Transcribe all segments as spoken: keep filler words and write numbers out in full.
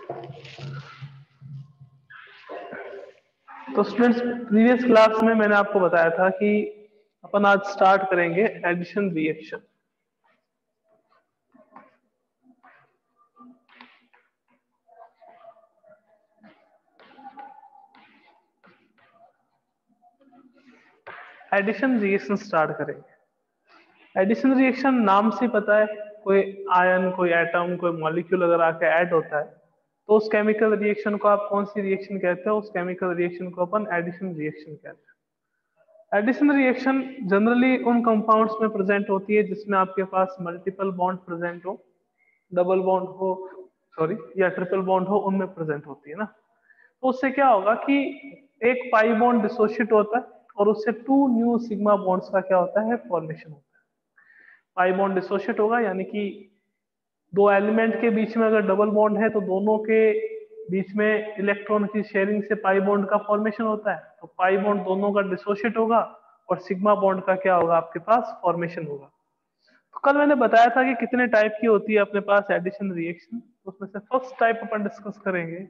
तो students, previous class में मैंने आपको बताया था कि अपन आज स्टार्ट करेंगे addition reaction. Addition reaction start करेंगे। एडिशन रिएक्शन नाम से पता है, कोई आयन, कोई एटम, कोई मॉलिक्यूल अगर आके ऐड होता है तो उस केमिकल रिएक्शन को आप कौन सी रिएक्शन कहते हैं? उस केमिकल रिएक्शन को अपन एडिशन रिएक्शन कहते हैं। एडिशन रिएक्शन जनरली उन कंपाउंड्स में प्रेजेंट होती है जिसमें आपके पास मल्टीपल बॉन्ड प्रेजेंट हो, डबल बॉन्ड हो, सॉरी या ट्रिपल बॉन्ड हो, उनमें प्रेजेंट होती है ना। तो उससे क्या होगा कि एक पाई बॉन्ड डिसोशिएट होता है और उससे टू न्यू सिग्मा बॉन्ड्स का क्या होता है? फॉर्मेशन होता है। पाई बॉन्ड डिसोशिएट होगा यानी कि दो एलिमेंट के बीच में अगर डबल बॉन्ड है तो दोनों के बीच में इलेक्ट्रॉन की शेयरिंग से पाई बॉन्ड का फॉर्मेशन होता है। तो पाई बॉन्ड दोनों का डिसोशिएट होगा और सिग्मा बॉन्ड का क्या होगा? आपके पास फॉर्मेशन होगा। तो कल मैंने बताया था कि कितने टाइप की होती है अपने पास एडिशन रिएक्शन। उसमें से फर्स्ट टाइप अपन डिस्कस करेंगे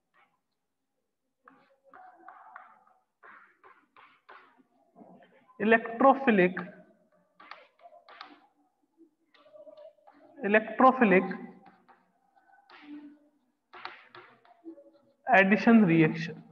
इलेक्ट्रोफिलिक इलेक्ट्रोफिलिक एडिशन रिएक्शन।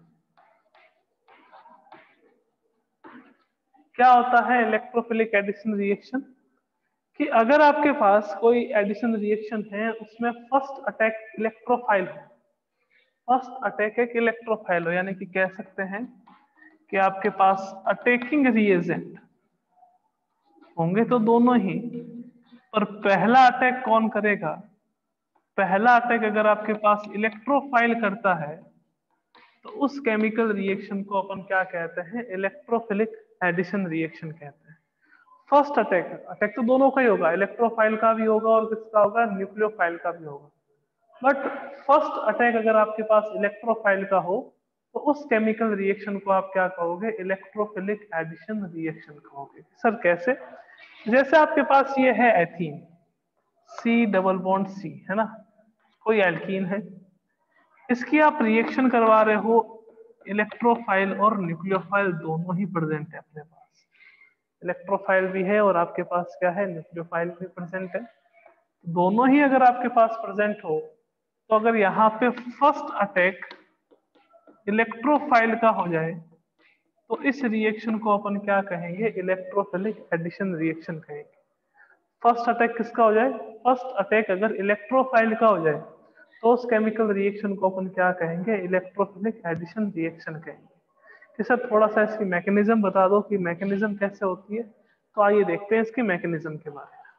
क्या होता है इलेक्ट्रोफिलिक एडिशन रिएक्शन? कि अगर आपके पास कोई एडिशन रिएक्शन है, उसमें फर्स्ट अटैक इलेक्ट्रोफाइल हो, फर्स्ट अटैक एक इलेक्ट्रोफाइल हो, यानी कि कह सकते हैं कि आपके पास अटैकिंग रिएजेंट होंगे तो दोनों ही, पर पहला अटैक कौन करेगा? पहला अटैक अगर आपके पास इलेक्ट्रोफाइल करता है तो उस केमिकल रिएक्शन को अपन क्या कहते हैं? इलेक्ट्रोफिलिक एडिशन रिएक्शन कहते हैं। फर्स्ट अटैक अटैक तो दोनों का ही होगा, इलेक्ट्रोफाइल का भी होगा और किसका होगा? न्यूक्लियोफाइल का भी होगा। बट फर्स्ट अटैक अगर आपके पास इलेक्ट्रोफाइल का हो तो उस केमिकल रिएक्शन को आप क्या कहोगे? इलेक्ट्रोफिलिक एडिशन रिएक्शन कहोगे। सर कैसे? जैसे आपके पास ये है ethene, C double bond C, है ना, कोई एल्कीन है, इसकी आप रिएक्शन करवा रहे हो, इलेक्ट्रोफाइल और न्यूक्लियोफाइल दोनों ही प्रेजेंट है अपने पास। इलेक्ट्रोफाइल भी है और आपके पास क्या है? न्यूक्लियोफाइल भी प्रेजेंट है। दोनों ही अगर आपके पास प्रेजेंट हो तो अगर यहाँ पे फर्स्ट अटैक इलेक्ट्रोफाइल का हो जाए तो इस रिएक्शन को अपन क्या कहेंगे? इलेक्ट्रोफिलिक एडिशन रिएक्शन कहेंगे। फर्स्ट अटैक किसका हो जाए? फर्स्ट अटैक अगर इलेक्ट्रोफाइल का हो जाए तो उस केमिकल रिएक्शन को अपन क्या कहेंगे? इलेक्ट्रोफिलिक एडिशन रिएक्शन कहेंगे। कि सर थोड़ा सा इसकी मैकेनिज्म बता दो कि मैकेनिज्म कैसे होती है। तो आइए देखते हैं इसकी मैकेनिज्म के बारे में,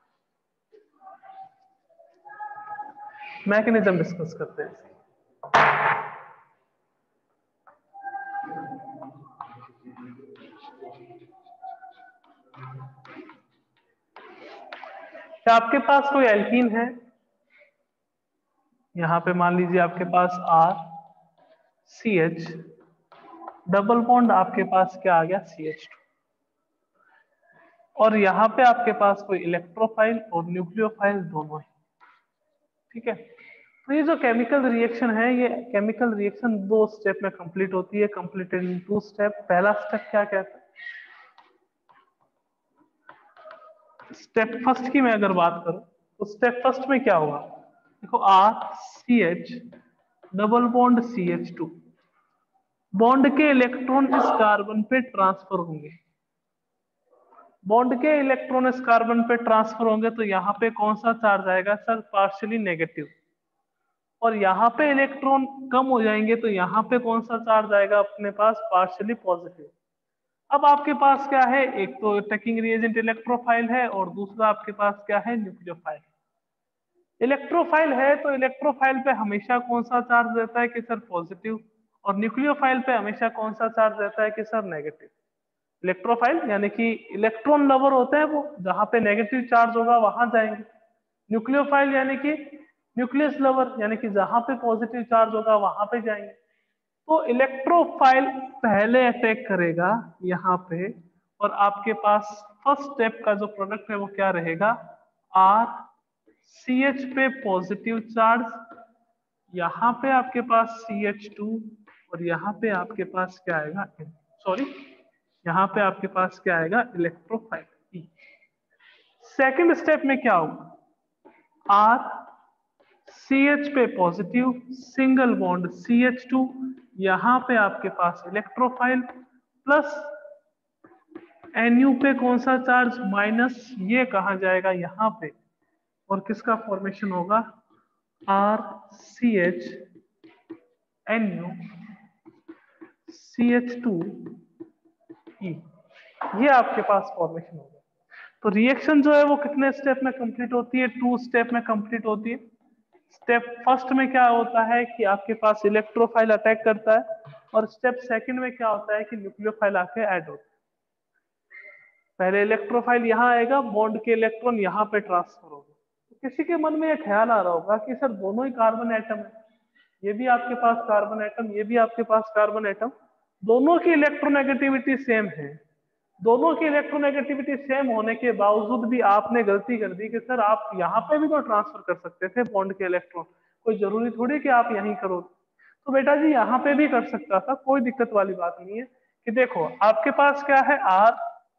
मैकेनिज्म डिस्कस करते हैं। क्या आपके पास कोई एल्कीन है? यहां पे मान लीजिए आपके पास R C H, double bond आपके पास क्या आ गया? C H two. और यहाँ पे आपके पास कोई इलेक्ट्रोफाइल और न्यूक्लियोफाइल दोनों है। ठीक है, तो ये जो केमिकल रिएक्शन है, ये केमिकल रिएक्शन दो स्टेप में कंप्लीट होती है, कंप्लीटेड इन टू स्टेप। पहला स्टेप क्या कहते हैं? स्टेप फर्स्ट की मैं अगर बात करूं तो स्टेप फर्स्ट में क्या होगा? देखो, R C H double bond C H two, bond के इलेक्ट्रॉन इस कार्बन पे ट्रांसफर होंगे। बॉन्ड के इलेक्ट्रॉन इस कार्बन पे ट्रांसफर होंगे तो यहाँ पे कौन सा चार्ज आएगा? Sir partially negative. और यहाँ पे इलेक्ट्रॉन कम हो जाएंगे तो यहाँ पे कौन सा चार्ज आएगा अपने पास? Partially positive. अब आपके पास क्या है? एक तो अटैकिंग रिएजेंट इलेक्ट्रोफाइल है और दूसरा आपके पास क्या है? न्यूक्लियोफाइल। इलेक्ट्रोफाइल है तो इलेक्ट्रोफाइल पे हमेशा कौन सा चार्ज रहता है? कि सर पॉजिटिव। और न्यूक्लियोफाइल पे हमेशा कौन सा चार्ज रहता है? कि सर नेगेटिव। इलेक्ट्रोफाइल यानी कि इलेक्ट्रॉन लवर होते हैं, वो जहां पे नेगेटिव चार्ज होगा वहां जाएंगे। न्यूक्लियोफाइल यानी कि न्यूक्लियस लवर, यानी कि जहां पे पॉजिटिव चार्ज होगा वहां पे जाएंगे। तो इलेक्ट्रोफाइल पहले अटैक करेगा यहाँ पे, और आपके पास फर्स्ट स्टेप का जो प्रोडक्ट है वो क्या रहेगा? आर सी एच पे पॉजिटिव चार्ज, यहाँ पे आपके पास सी एच टू और यहाँ पे आपके पास क्या आएगा, सॉरी यहाँ पे आपके पास क्या आएगा, इलेक्ट्रोफाइल। सेकंड स्टेप में क्या होगा, आर सी एच पे positive single bond C H two, यहाँ पे आपके पास इलेक्ट्रोफाइल प्लस एनयू पे कौन सा चार्ज माइनस, ये कहा जाएगा यहाँ पे, और किसका फॉर्मेशन होगा, R C H N U C H two E, ये आपके पास फॉर्मेशन होगा। तो रिएक्शन जो है वो कितने स्टेप में कंप्लीट होती है, टू स्टेप में कंप्लीट होती है। स्टेप फर्स्ट में क्या होता है कि आपके पास इलेक्ट्रोफाइल अटैक करता है, और स्टेप सेकंड में क्या होता है कि न्यूक्लियोफाइल आके ऐड होता है। पहले इलेक्ट्रोफाइल यहाँ आएगा, बॉन्ड के इलेक्ट्रॉन यहाँ पे ट्रांसफर होगा। तो किसी के मन में ये ख्याल आ रहा होगा कि सर दोनों ही कार्बन एटम है, ये भी आपके पास कार्बन एटम, ये भी आपके पास कार्बन एटम, दोनों की इलेक्ट्रोनेगेटिविटी सेम है। दोनों की इलेक्ट्रोनेगेटिविटी सेम होने के बावजूद भी आपने गलती कर दी कि सर आप यहाँ पे भी तो ट्रांसफर कर सकते थे बॉन्ड के इलेक्ट्रॉन, कोई जरूरी थोड़ी कि आप यहीं करो। तो बेटा जी यहाँ पे भी कर सकता था, कोई दिक्कत वाली बात नहीं है। कि देखो आपके पास क्या है, R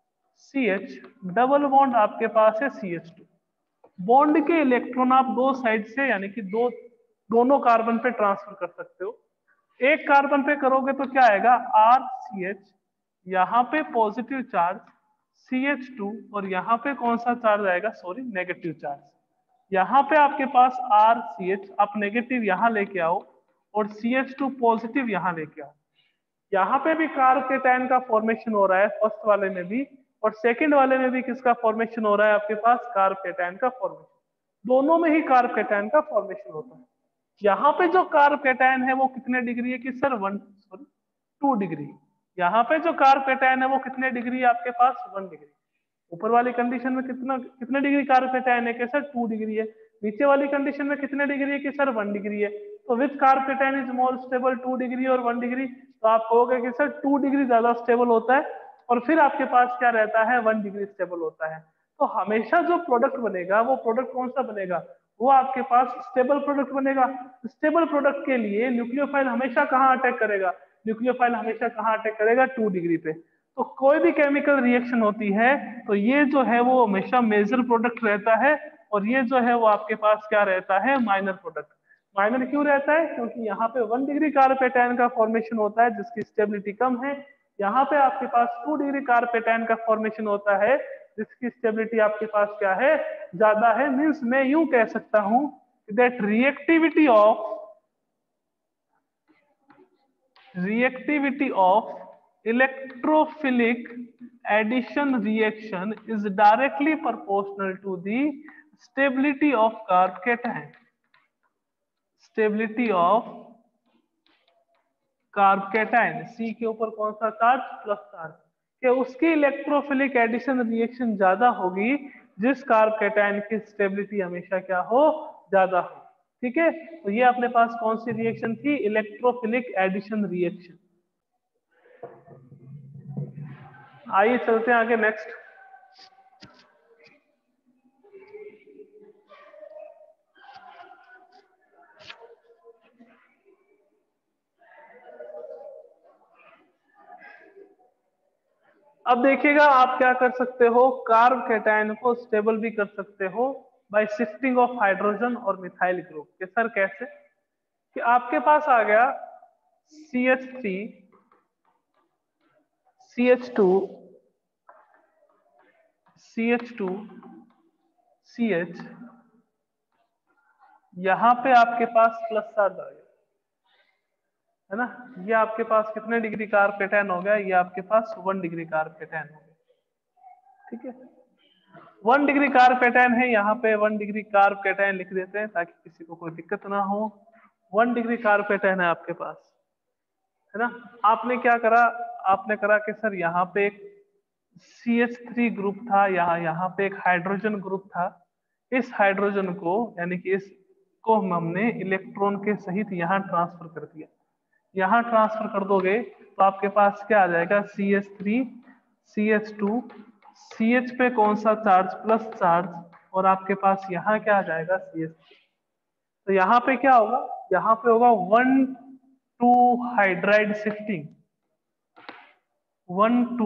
C H double bond आपके पास है सी एच टू, बॉन्ड के इलेक्ट्रॉन आप दो साइड से यानी कि दो दोनों कार्बन पे ट्रांसफर कर सकते हो। एक कार्बन पे करोगे तो क्या आएगा, आर सी एच, यहाँ पे positive charge C H two, और यहाँ पे कौन सा चार्ज आएगा, सॉरी नेगेटिव चार्ज। यहाँ पे आपके पास आर सी एच, आप नेगेटिव यहाँ लेके आओ और सी एच टू पॉजिटिव यहाँ लेके आओ। यहाँ पे भी कार्ब केटायन का फॉर्मेशन हो रहा है, फर्स्ट वाले में भी, और सेकंड वाले में भी किसका फॉर्मेशन हो रहा है, आपके पास कार्ब केटायन का फॉर्मेशन। दोनों में ही कार्ब केटायन का फॉर्मेशन होता है। यहाँ पे जो कार्ब केटायन है वो कितने डिग्री है कि sir one sorry two degree. यहाँ पे जो कार्ब केटायन है वो कितने डिग्री है आपके पास, वन डिग्री। ऊपर वाली कंडीशन में कितना कितने डिग्री कार्ब केटायन है कि सर टू डिग्री है। नीचे वाली कंडीशन में कितने डिग्री है कि सर वन डिग्री है। तो which carb cation is more stable, two degree और वन डिग्री। तो आप कहोगे कि सर टू डिग्री ज्यादा स्टेबल होता है, और फिर आपके पास क्या रहता है, वन डिग्री स्टेबल होता है। तो हमेशा जो प्रोडक्ट बनेगा वो प्रोडक्ट कौन सा बनेगा, वो आपके पास स्टेबल प्रोडक्ट बनेगा। स्टेबल प्रोडक्ट के लिए न्यूक्लियोफाइल हमेशा कहाँ अटैक करेगा, न्यूक्लियोफाइल हमेशा कहाँ अटैक करेगा, टू डिग्री पे। तो कोई भी केमिकल रिएक्शन होती है तो ये जो है वो हमेशा मेजर प्रोडक्ट रहता है, और ये जो है वो आपके पास क्या रहता है, माइनर प्रोडक्ट। माइनर क्यों रहता है, क्योंकि यहाँ पे वन डिग्री कार्बोकेटायन का फॉर्मेशन होता है जिसकी स्टेबिलिटी कम है। यहाँ पे आपके पास टू डिग्री कार्बोकेटायन का फॉर्मेशन होता है जिसकी स्टेबिलिटी आपके पास क्या है, ज्यादा है। मींस मैं यूं कह सकता हूं that reactivity of reactivity of electrophilic addition reaction is directly proportional to the stability of carb cation, stability of carb cation, C के ऊपर कौन सा चार्ज, प्लस चार्ज, कि उसकी इलेक्ट्रोफिलिक एडिशन रिएक्शन ज्यादा होगी जिस कार्ब कैटायन की स्टेबिलिटी हमेशा क्या हो, ज्यादा हो। ठीक है, तो ये अपने पास कौन सी रिएक्शन थी, इलेक्ट्रोफिलिक एडिशन रिएक्शन। आइए चलते हैं आगे नेक्स्ट। अब देखिएगा आप क्या कर सकते हो, कार्ब कैटायन को स्टेबल भी कर सकते हो बाय शिफ्टिंग ऑफ हाइड्रोजन और मिथाइल ग्रुप के। सर कैसे, कि आपके पास आ गया C H three C H two C H two C H, यहां पे आपके पास प्लस चार्ज आ गया है ना। ये आपके पास कितने डिग्री कार्ब कैटायन हो गया, ये आपके पास वन डिग्री कार्ब कैटायन हो गया। ठीक है, वन डिग्री कार्ब कैटायन है, यहाँ पे वन डिग्री कार्ब कैटायन लिख देते हैं ताकि किसी को कोई दिक्कत ना हो। वन डिग्री कार्ब कैटायन है आपके पास, है ना। आपने क्या करा, आपने करा कि सर यहाँ पे एक सी एच थ्री ग्रुप था, यहाँ यहाँ पे एक हाइड्रोजन ग्रुप था। इस हाइड्रोजन को यानी कि इसको हमने इलेक्ट्रॉन के सहित यहाँ ट्रांसफर कर दिया। यहाँ ट्रांसफर कर दोगे तो आपके पास क्या आ जाएगा, C H three C H two, C H पे कौन सा चार्ज, प्लस चार्ज, और आपके पास यहाँ क्या आ जाएगा, सी एच थ्री। तो यहाँ पे क्या होगा, यहाँ पे होगा one two hydride shifting, one two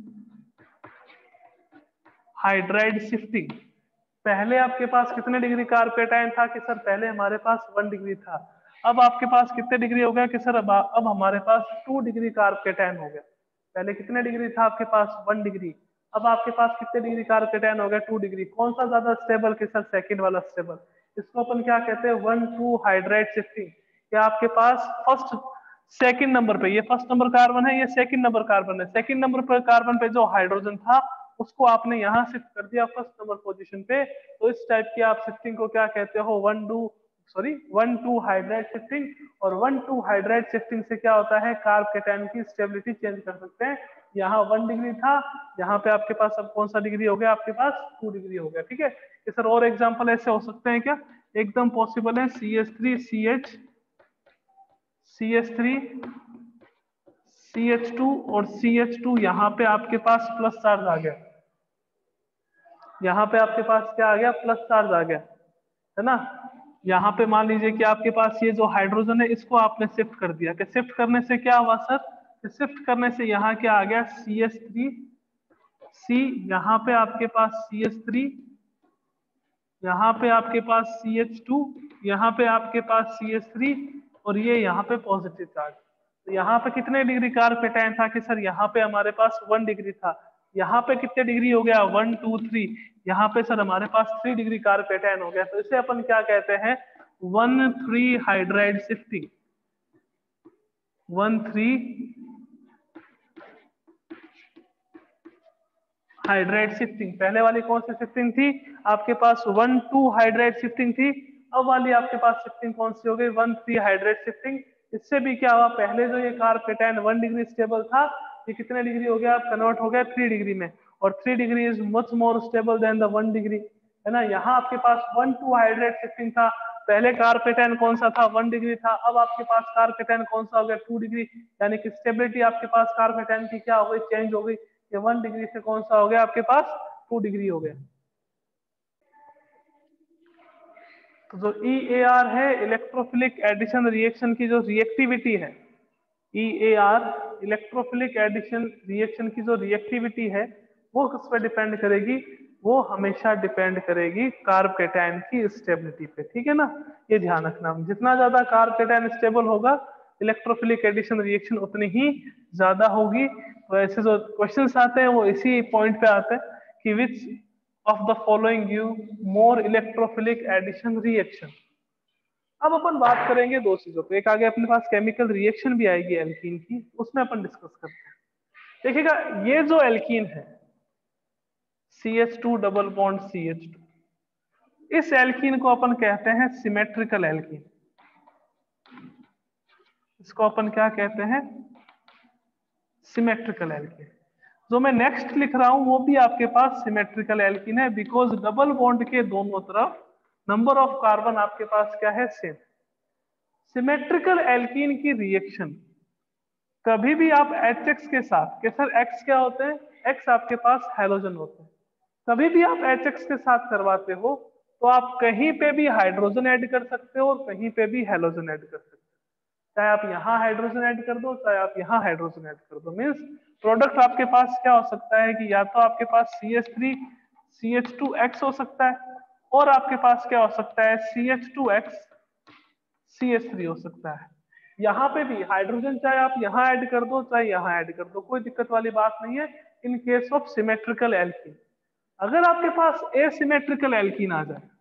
hydride shifting. पहले आपके पास कितने डिग्री कार्पेटाइन था कि सर पहले हमारे पास वन डिग्री था, अब आपके पास कितने डिग्री हो गया कि सर अब अब हमारे पास टू डिग्री कार्पेटाइन हो गया। पहले कितने डिग्री था आपके पास वन डिग्री, अब आपके पास कितने डिग्री कार्पेटाइन हो गया टू डिग्री। कौन सा ज्यादा स्टेबल कि सर सेकंड वाला स्टेबल। इसको अपन क्या कहते हैं वन टू हाइड्राइड शिफ्टिंग। या आपके पास फर्स्ट सेकंड नंबर पे, ये फर्स्ट नंबर कार्बन है, ये सेकंड नंबर कार्बन है, सेकंड नंबर पर कार्बन पे जो हाइड्रोजन था उसको आपने यहाँ शिफ्ट कर दिया फर्स्ट नंबर पोजीशन पे। तो इस टाइप की आप शिफ्टिंग को क्या कहते हो one two sorry one two hydride shifting. और वन टू हाइड्राइड शिफ्टिंग से क्या होता है कार्बोकेटाइन की स्टेबिलिटी चेंज कर सकते हैं। यहाँ वन डिग्री था, यहाँ पे आपके पास अब कौन सा डिग्री हो गया आपके पास टू डिग्री हो गया। ठीक है, ये सर और एग्जांपल ऐसे हो सकते हैं क्या, एकदम पॉसिबल है। C H three C H C H three C H two और सी एच टू, यहाँ पे आपके पास प्लस चार्ज आ गया, यहाँ पे आपके पास क्या आ गया प्लस चार्ज आ गया, है ना। यहाँ पे मान लीजिए कि आपके पास ये जो हाइड्रोजन है इसको आपने शिफ्ट कर दिया, कि शिफ्ट करने से क्या हुआ सर, शिफ्ट करने से यहाँ क्या आ गया सी एच थ्री सी, यहाँ पे आपके पास सी एच थ्री, यहाँ पे आपके पास सी एच टू, यहाँ पे आपके पास सी एच थ्री और ये यहाँ पे पॉजिटिव चार्ज। तो यहाँ पे कितने डिग्री कार्पेटाइन था कि सर यहाँ पे हमारे पास वन डिग्री था, यहाँ पे कितने डिग्री हो गया वन टू थ्री, यहाँ पे सर हमारे पास थ्री डिग्री कार्पेटाइन हो गया। तो इसे अपन क्या कहते हैं one three hydride shifting, one three hydride shifting. पहले वाली कौन सी शिफ्टिंग थी आपके पास वन टू हाइड्राइड शिफ्टिंग थी, अब वाली आपके पास शिफ्टिंग कौन सी हो गई वन थ्री हाइड्राइड शिफ्टिंग। इससे भी क्या हुआ पहले जो ये कार्पेटाइन वन डिग्री स्टेबल था ये कितने डिग्री हो गया कन्वर्ट हो गया थ्री डिग्री में, और three degree is much more stable than the one degree, है ना। यहाँ आपके पास वन टू हाइड्राइड शिफ्टिंग था, पहले कार्पेटाइन कौन सा था वन डिग्री था, अब आपके पास कार्पेटाइन कौन सा हो गया टू डिग्री, यानी कि स्टेबिलिटी आपके पास कार्पेटाइन की क्या हो गई चेंज हो गई, ये वन डिग्री से कौन सा हो गया आपके पास टू डिग्री हो गया। तो जो ई ए आर है इलेक्ट्रोफिलिक एडिशन रिएक्शन की जो रिएक्टिविटी है, E A R electrophilic addition reaction की जो रिएक्टिविटी है वो किस पे डिपेंड करेगी, वो हमेशा डिपेंड करेगी कार्बोकेटाइन की स्टेबिलिटी पे। ठीक है ना, ये ध्यान रखना, जितना ज्यादा कार्बोकेटाइन स्टेबल होगा इलेक्ट्रोफिलिक एडिशन रिएक्शन उतनी ही ज्यादा होगी। तो ऐसे जो क्वेश्चंस आते हैं वो इसी पॉइंट पे आते हैं कि which of the following give more electrophilic addition reaction. अब अपन बात करेंगे दो चीजों पे, एक आगे अपने पास केमिकल रिएक्शन भी आएगी एल्कीन की, उसमें अपन डिस्कस करते हैं। देखिएगा ये जो एल्कीन है C H two double bond C H two, इस एल्कीन को अपन कहते हैं सिमेट्रिकल एल्कीन। इसको अपन क्या कहते हैं सिमेट्रिकल एल्कीन। जो मैं नेक्स्ट लिख रहा हूं वो भी आपके पास सिमेट्रिकल एल्कीन है, बिकॉज डबल बॉन्ड के दोनों तरफ नंबर ऑफ कार्बन आपके पास क्या है सेम। सिमेट्रिकल एल्कीन की रिएक्शन कभी भी आप एच एक्स के साथ, के सर एक्स क्या होते हैं, एक्स आपके पास हैलोजन होते हैं, कभी भी आप एच एक्स के साथ करवाते हो तो आप कहीं पे भी हाइड्रोजन ऐड कर सकते हो और कहीं पे भी हैलोजन ऐड कर सकते हो। चाहे आप यहाँ हाइड्रोजन ऐड कर दो चाहे आप यहाँ हाइड्रोजन ऐड कर दो, मीन्स प्रोडक्ट आपके पास क्या हो सकता है कि या तो आपके पास C H three C H two X हो सकता है, और आपके पास क्या हो सकता है C H two X C H three हो सकता है। यहाँ पे भी हाइड्रोजन चाहे आप यहाँ ऐड कर दो चाहे यहाँ ऐड कर दो, कोई दिक्कत वाली बात नहीं है in case of symmetrical alkene. अगर आपके पास एसिमेट्रिकल एल्कीन आ जाए,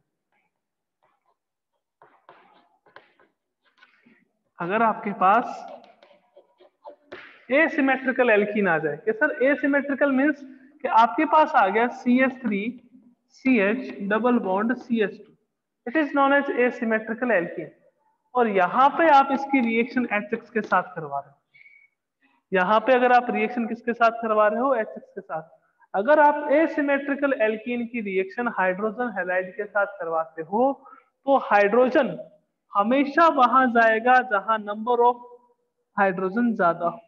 अगर आपके पास एसिमेट्रिकल एल्कीन आ जाए कि सर एसिमेट्रिकल मींस कि आपके पास आ गया C H three C H double bond C H two, it is known as asymmetrical alkene, और यहाँ पे आप इसकी रिएक्शन एच एक्स के साथ करवा रहे हो। यहाँ पे अगर आप रिएक्शन किसके साथ करवा रहे हो एच एक्स के साथ। अगर आप एसिमेट्रिकल एल्कीन की रिएक्शन हाइड्रोजन हैलाइड के साथ करवाते हो तो हाइड्रोजन हमेशा वहां जाएगा जहां नंबर ऑफ हाइड्रोजन ज्यादा हो।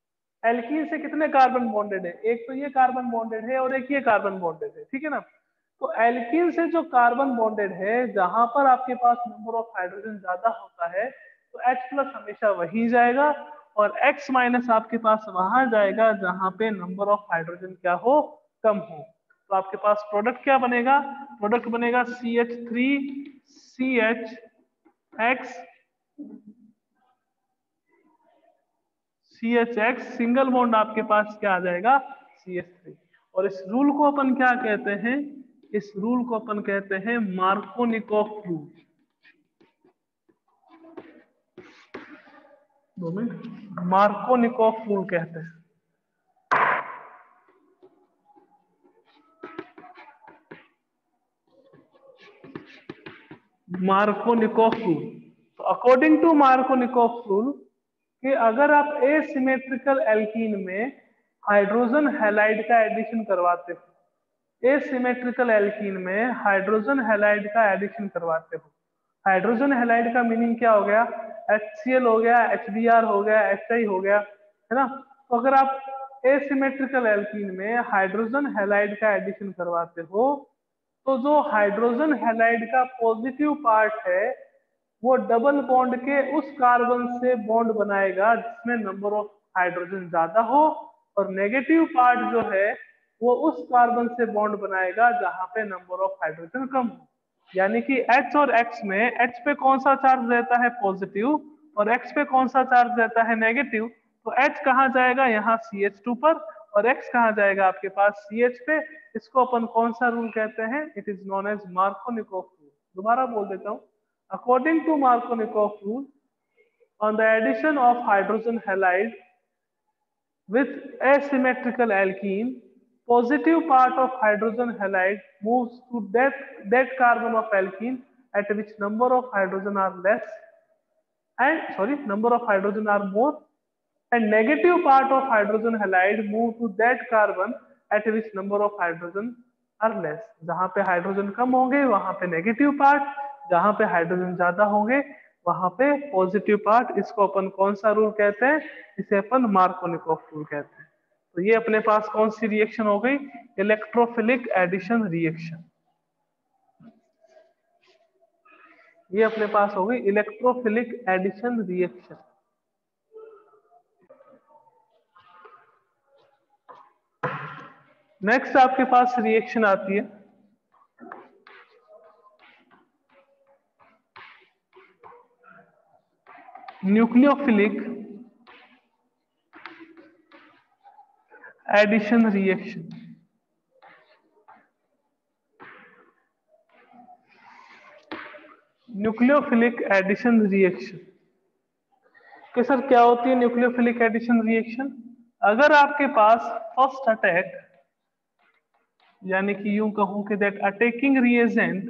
एल्कीन से कितने कार्बन बॉन्डेड है, एक तो ये कार्बन बॉन्डेड है और एक ये कार्बन बॉन्डेड है, ठीक है ना। तो एल्कीन से जो कार्बन बॉन्डेड है, जहां पर आपके पास नंबर ऑफ हाइड्रोजन ज्यादा होता है, तो H प्लस हमेशा वही जाएगा, और X माइनस आपके पास वहां जाएगा जहां पे नंबर ऑफ हाइड्रोजन क्या हो, कम हो। तो आपके पास प्रोडक्ट क्या बनेगा, प्रोडक्ट बनेगा C H three C H X C H X, single bond आपके पास क्या आ जाएगा, सी एच थ्री। और इस रूल को अपन क्या कहते हैं, इस रूल को अपन कहते हैं मार्कोनिकोफ रूल। दो मिनट, मार्कोनिकोफ रूल कहते हैं। मार्कोनिकोफ रूल, तो अकॉर्डिंग टू मार्कोनिकोफ रूल कि अगर आप एसिमेट्रिकल एल्कीन में हाइड्रोजन हैलाइड का एडिशन करवाते हो, एसिमेट्रिकल एल्कीन में हाइड्रोजन हैलाइड का एडिशन करवाते हो, हाइड्रोजन हैलाइड का मीनिंग क्या हो गया, एच सी एल हो गया, एच बी आर हो गया, एच आई हो गया, है ना। तो अगर आप एसिमेट्रिकल एल्कीन में हाइड्रोजन हैलाइड का एडिशन करवाते हो, तो जो हाइड्रोजन हैलाइड का पॉजिटिव पार्ट है वो डबल बॉन्ड के उस कार्बन से बॉन्ड बनाएगा जिसमें नंबर ऑफ हाइड्रोजन ज्यादा हो, और नेगेटिव पार्ट जो है वो उस कार्बन से बॉन्ड बनाएगा जहां पे नंबर ऑफ हाइड्रोजन कम हो। यानी कि H और X में H पे कौन सा चार्ज रहता है, पॉजिटिव, और X पे कौन सा चार्ज रहता है, नेगेटिव। तो H कहाँ जाएगा, यहाँ सी एच टू पर, और X कहाँ जाएगा आपके पास सी एच पे। इसको अपन कौन सा रूल कहते हैं, it is known as Markovnikov rule. दोबारा बोल देता हूँ, according to Markovnikov rule, on the addition of hydrogen halide with asymmetrical alkene, positive part of hydrogen halide moves to that, that carbon of alkene at which number of hydrogen are less and sorry number of hydrogen are more, and negative part of hydrogen halide move to that carbon at which number of hydrogen are less। जहां पे hydrogen कम होंगे वहां पे negative part, जहां पे hydrogen ज्यादा होंगे वहां पे पॉजिटिव पार्ट। इसको अपन कौन सा रूल कहते हैं, इसे अपन मार्कोनिकोफ रूल कहते हैं। तो ये अपने पास कौन सी रिएक्शन हो गई, इलेक्ट्रोफिलिक एडिशन रिएक्शन। ये अपने पास हो गई इलेक्ट्रोफिलिक एडिशन रिएक्शन। नेक्स्ट आपके पास रिएक्शन आती है nucleophilic addition reaction. Nucleophilic addition reaction कि सर क्या होती है न्यूक्लियोफिलिक एडिशन रिएक्शन। अगर आपके पास फर्स्ट अटैक, यानी कि यूं कहूं कि दैट अटैकिंग रिएजेंट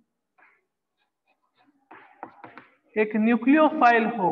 एक न्यूक्लियोफाइल हो,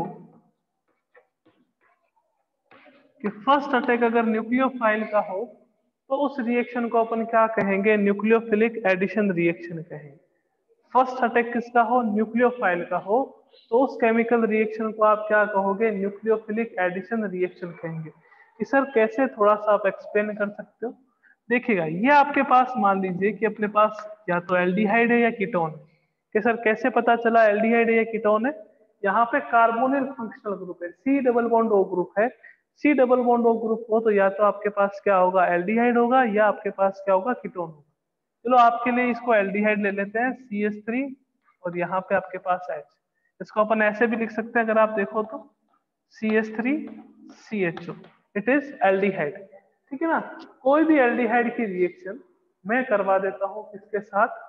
कि फर्स्ट अटैक अगर न्यूक्लियोफाइल का हो, तो उस रिएक्शन को अपन क्या कहेंगे, न्यूक्लियोफिलिक एडिशन रिएक्शन कहेंगे। फर्स्ट अटैक किसका हो, न्यूक्लियोफाइल का हो, तो उस केमिकल रिएक्शन को आप क्या कहोगे, न्यूक्लियोफिलिक एडिशन रिएक्शन कहेंगे। कि सर कैसे, थोड़ा सा आप एक्सप्लेन कर सकते हो। देखिएगा, ये आपके पास मान लीजिए कि अपने पास या तो एल्डिहाइड है या कीटोन है। कि सर कैसे पता चला एल्डिहाइड है या कीटोन है, यहाँ पे कार्बोनिल फंक्शनल ग्रुप है, C double bond O group है। C double bond O group हो तो या तो आपके पास क्या होगा, एल्डिहाइड होगा, या आपके पास क्या होगा, कीटोन होगा। चलो आपके लिए इसको एल्डिहाइड ले लेते हैं, सी एच थ्री, और यहाँ पे आपके पास H। इसको अपन ऐसे भी लिख सकते हैं, अगर आप देखो तो C H three C H O, it is aldehyde. ठीक है ना। कोई भी एल्डिहाइड की रिएक्शन मैं करवा देता हूं इसके साथ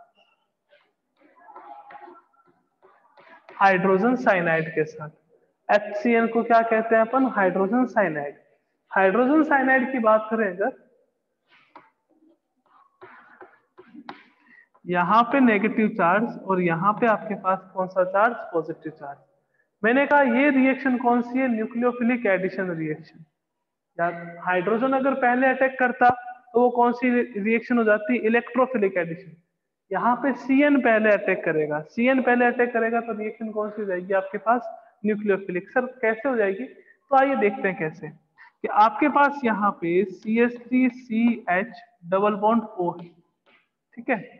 हाइड्रोजन साइनाइड के साथ। एच सी एल को क्या कहते हैं अपन, हाइड्रोजन साइनाइड। हाइड्रोजन साइनाइड की बात करें अगर, यहाँ पे नेगेटिव चार्ज और यहाँ पे आपके पास कौन सा चार्ज, पॉजिटिव चार्ज। मैंने कहा ये रिएक्शन कौन सी है, न्यूक्लियोफिलिक एडिशन रिएक्शन। हाइड्रोजन अगर पहले अटैक करता तो वो कौन सी रिएक्शन हो जाती, इलेक्ट्रोफिलिक एडिशन। यहाँ पे सी एन पहले अटैक करेगा, सी एन पहले अटैक करेगा तो रिएक्शन कौन सी हो जाएगी आपके पास, न्यूक्लियोफिलिक। सर कैसे हो जाएगी, तो आइए देखते हैं कैसे। कि आपके पास यहाँ पे C H three C H double bond O है, ठीक है।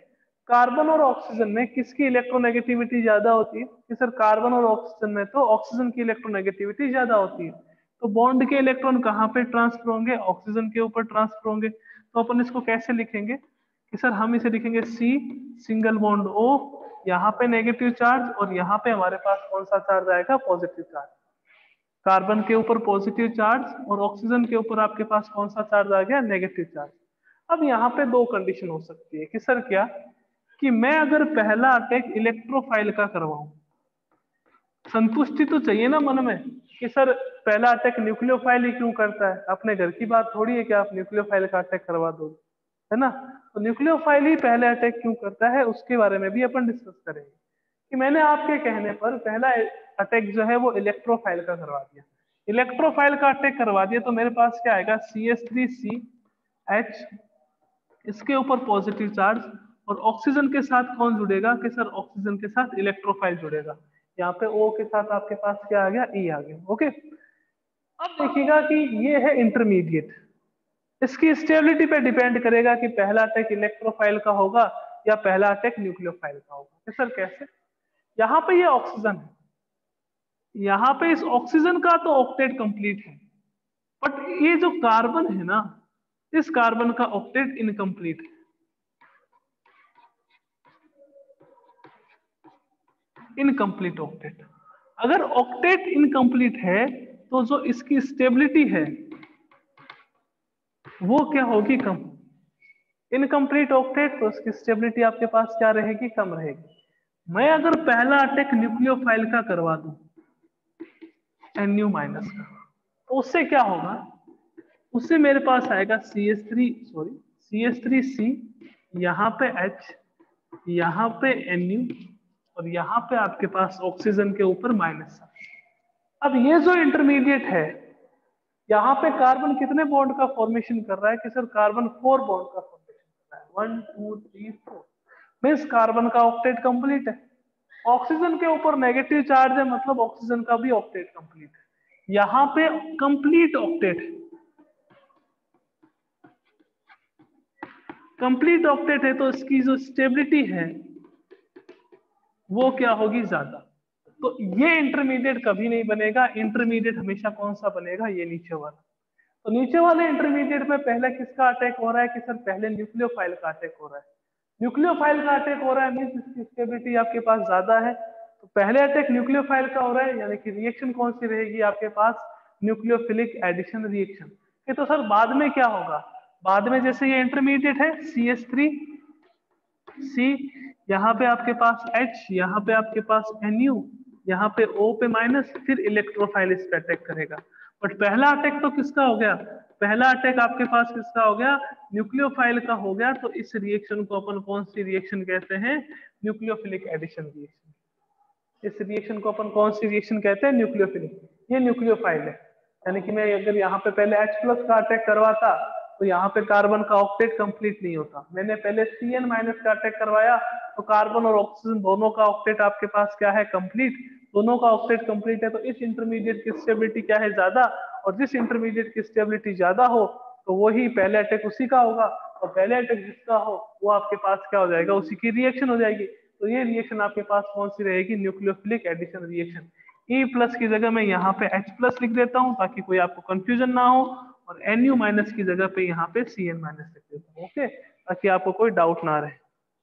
कार्बन और ऑक्सीजन में किसकी इलेक्ट्रोनेगेटिविटी ज्यादा होती है? कि सर कार्बन और ऑक्सीजन में तो ऑक्सीजन की इलेक्ट्रोनेगेटिविटी ज्यादा होती है। तो बॉन्ड के इलेक्ट्रॉन कहाँ पे ट्रांसफर होंगे? ऑक्सीजन के ऊपर ट्रांसफर होंगे। तो अपन इसको कैसे लिखेंगे कि सर हम इसे लिखेंगे सी सिंगल बॉन्ड ओ, यहाँ पे नेगेटिव चार्ज और यहाँ पे हमारे पास कौन सा चार्ज आएगा? Positive charge. कार्बन के ऊपर पॉजिटिव चार्ज और ऑक्सीजन के ऊपर आपके पास कौन सा चार्ज आ गया? Negative charge. अब यहाँ पे दो कंडीशन हो सकती है कि सर क्या, कि मैं अगर पहला अटैक इलेक्ट्रोफाइल का करवाऊं, संतुष्टि तो चाहिए ना मन में कि सर पहला अटैक न्यूक्लियोफाइल ही क्यों करता है? अपने घर की बात थोड़ी है कि आप न्यूक्लियोफाइल का अटैक करवा दो, है ना? तो न्यूक्लियोफाइल ही पहले अटैक क्यों करता है उसके बारे में भी अपन डिस्कस करेंगे। कि मैंने आपके कहने पर पहला अटैक जो है वो इलेक्ट्रोफाइल का करवा दिया, इलेक्ट्रोफाइल का अटैक करवा दिया तो मेरे पास क्या आएगा? C H three C H, इसके ऊपर पॉजिटिव चार्ज और ऑक्सीजन के साथ कौन जुड़ेगा? कि सर ऑक्सीजन के साथ इलेक्ट्रोफाइल जुड़ेगा। यहाँ पे O के साथ आपके पास क्या आ गया? E आ गया। ओके, अब देखिएगा कि ये है इंटरमीडिएट, इसकी स्टेबिलिटी पे डिपेंड करेगा कि पहला अटैक इलेक्ट्रोफाइल का होगा या पहला अटैक न्यूक्लियोफाइल का होगा। कि सर कैसे? यहाँ पे ये ऑक्सीजन है, यहाँ पे इस ऑक्सीजन का तो ऑक्टेट कंप्लीट है, बट ये जो कार्बन है ना, इस कार्बन का ऑक्टेट इनकम्प्लीट है। इनकम्प्लीट ऑक्टेट, अगर ऑक्टेट इनकम्प्लीट है तो जो इसकी स्टेबिलिटी है वो क्या होगी? कम। इनकम्प्लीट ऑक्टेट तो इसकी स्टेबिलिटी आपके पास क्या रहेगी? कम रहेगी। मैं अगर पहला अटैक न्यूक्लियोफाइल का करवा दूं एन यू माइनस का, तो उससे क्या होगा? उससे मेरे पास आएगा C H three sorry C H three C, यहाँ पे H, यहाँ पे Nu और यहाँ पे आपके पास ऑक्सीजन के ऊपर माइनस। अब ये जो इंटरमीडिएट है, यहाँ पे कार्बन कितने बॉन्ड का फॉर्मेशन कर रहा है? कि सर कार्बन फोर बॉन्ड का फॉर्मेशन कर रहा है, one two three four. Means carbon का ऑक्टेट कंप्लीट है। ऑक्सीजन के ऊपर नेगेटिव चार्ज है, मतलब ऑक्सीजन का भी ऑक्टेट कंप्लीट है। यहाँ पे कंप्लीट ऑक्टेट है, कंप्लीट ऑक्टेट है तो इसकी जो स्टेबिलिटी है वो क्या होगी? ज्यादा। तो ये इंटरमीडिएट कभी नहीं बनेगा। इंटरमीडिएट हमेशा कौन सा बनेगा? ये नीचे वाला। तो नीचे वाले इंटरमीडिएट में पहले किसका अटैक हो रहा है? कि सर पहले न्यूक्लियोफाइल का अटैक हो रहा है। न्यूक्लियोफाइल का अटैक हो रहा है मीन्स इसकी स्टेबिलिटी आपके पास ज्यादा है, तो पहले अटैक न्यूक्लियोफाइल का हो रहा है, यानी कि रिएक्शन कौन सी रहेगी आपके पास? Nucleophilic addition reaction. ये तो सर बाद में क्या होगा? बाद में जैसे ये इंटरमीडिएट है सी एच थ्री सी, यहाँ पे आपके पास H, यहाँ पे आपके पास Nu, यहाँ पे O पे माइनस, फिर इलेक्ट्रोफाइल इस पे अटैक करेगा। बट पहला अटैक तो किसका हो गया? पहला अटैक आपके पास किसका हो गया? न्यूक्लियोफाइल का हो गया। तो इस रिएक्शन को अपन कौन सी रिएक्शन कहते हैं? Nucleophilic addition reaction. इस रिएक्शन को अपन कौन सी रिएक्शन कहते हैं? न्यूक्लियोफिलिक। ये न्यूक्लियोफाइल है, यानी कि मैं अगर यहाँ पे पहले H प्लस का अटैक करवाता तो यहाँ पे कार्बन का ऑक्टेट कंप्लीट नहीं होता। मैंने पहले सी एन माइनस का अटैक करवाया तो कार्बन और ऑक्सीजन दोनों का ऑक्टेट आपके पास क्या है? कंप्लीट। दोनों का ऑक्टेट कंप्लीट है तो इस इंटरमीडिएट की स्टेबिलिटी क्या है? ज्यादा। और जिस इंटरमीडिएट की स्टेबिलिटी ज्यादा हो तो वही पहले अटैक उसी का होगा, और पहले अटैक जिसका हो वो आपके पास क्या हो जाएगा? उसी की रिएक्शन हो जाएगी। तो ये रिएक्शन आपके पास कौन सी रहेगी? Nucleophilic addition reaction. E plus की जगह मैं यहाँ पे H प्लस लिख देता हूँ ताकि कोई आपको कंफ्यूजन ना हो, और Nu माइनस की जगह पे यहाँ पे Cn माइनस लिख देता हूँ। ओके, ताकि आपको कोई डाउट ना रहे।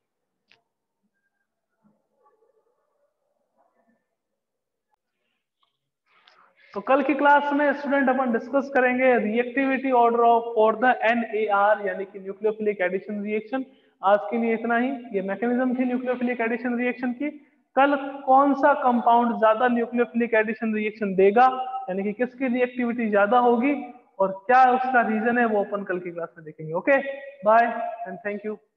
तो कल की क्लास में स्टूडेंट अपन डिस्कस करेंगे reactivity order of for the N A R, यानी कि न्यूक्लियोफिलिक एडिशन रिएक्शन। आज के लिए इतना ही। ये मैकेनिज्म थी न्यूक्लियोफिलिक एडिशन रिएक्शन की। कल कौन सा कंपाउंड ज्यादा न्यूक्लियोफिलिक एडिशन रिएक्शन देगा, यानी कि किसकी रिएक्टिविटी ज्यादा होगी और क्या उसका रीजन है, वो अपन कल की क्लास में देखेंगे। Okay, bye and thank you.